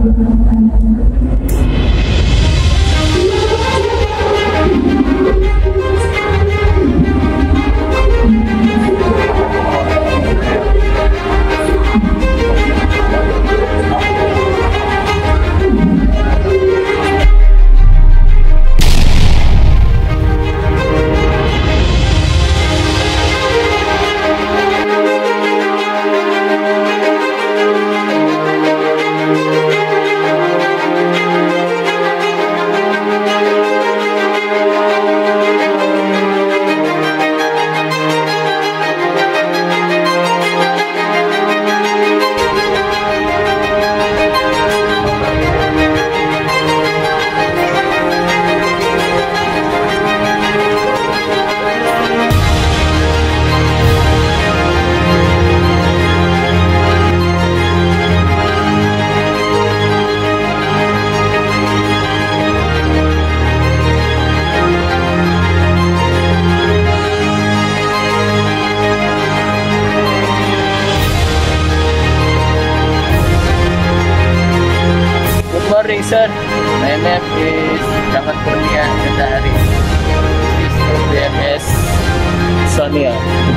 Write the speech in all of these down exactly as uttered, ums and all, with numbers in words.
Morning, sir. My name is Damat Kurnia Gandahari. This is B M S Sonia.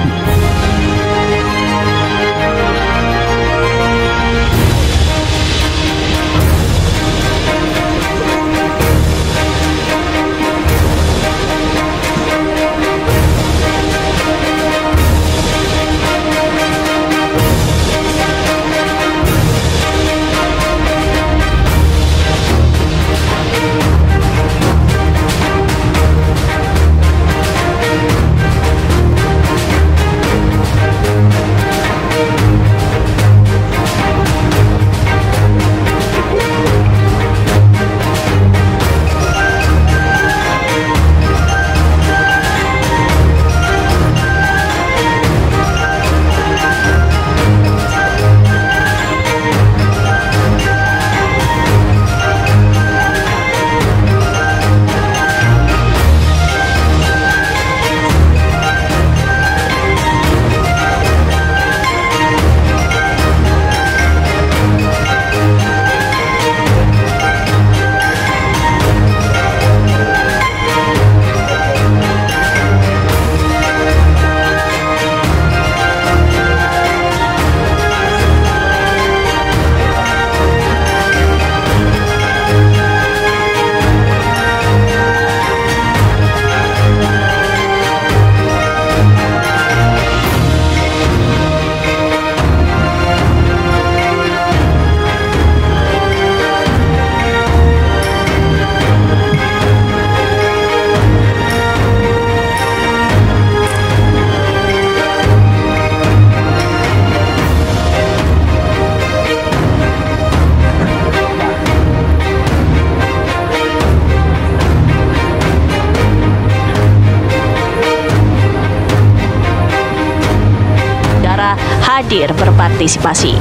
hadir berpartisipasi.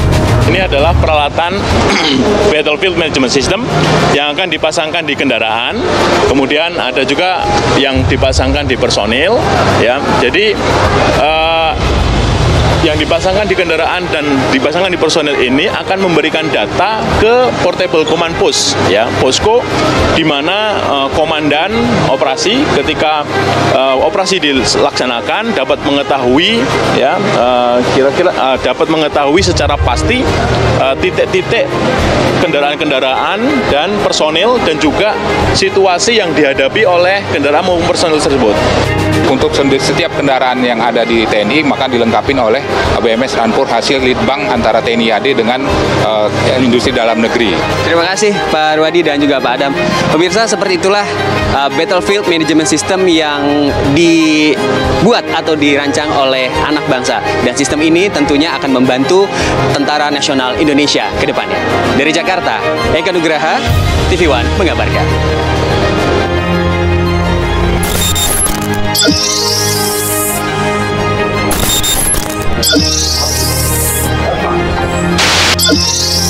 Ini adalah peralatan Battlefield Management System yang akan dipasangkan di kendaraan, kemudian ada juga yang dipasangkan di personil, ya. Jadi uh, yang dipasangkan di kendaraan dan dipasangkan di personel ini akan memberikan data ke portable command post, ya, posko, di mana uh, komandan operasi ketika uh, operasi dilaksanakan dapat mengetahui, ya, uh, kira-kira uh, dapat mengetahui secara pasti titik-titik uh, kendaraan-kendaraan dan personil dan juga situasi yang dihadapi oleh kendaraan maupun personil tersebut. Untuk setiap kendaraan yang ada di T N I maka dilengkapi oleh B M S Rampur hasil leadbank antara T N I A D dengan uh, industri dalam negeri. Terima kasih Pak Arwadi dan juga Pak Adam. Pemirsa, seperti itulah uh, Battlefield Management System yang dibuat atau dirancang oleh anak bangsa. Dan sistem ini tentunya akan membantu Tentara Nasional Indonesia ke depannya. Dari Jakarta, Eka Nugraha, T V One mengabarkan. Thank you.